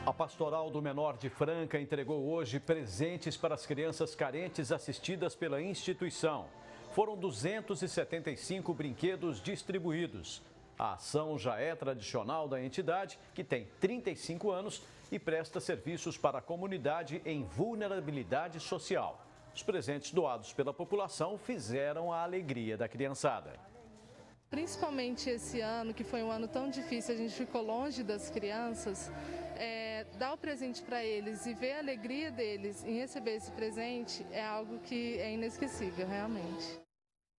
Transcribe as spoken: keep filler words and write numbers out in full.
A Pastoral do Menor de Franca entregou hoje presentes para as crianças carentes assistidas pela instituição. Foram duzentos e setenta e cinco brinquedos distribuídos. A ação já é tradicional da entidade, que tem trinta e cinco anos e presta serviços para a comunidade em vulnerabilidade social. Os presentes doados pela população fizeram a alegria da criançada. Principalmente esse ano, que foi um ano tão difícil, a gente ficou longe das crianças, é, dar o presente para eles e ver a alegria deles em receber esse presente é algo que é inesquecível, realmente.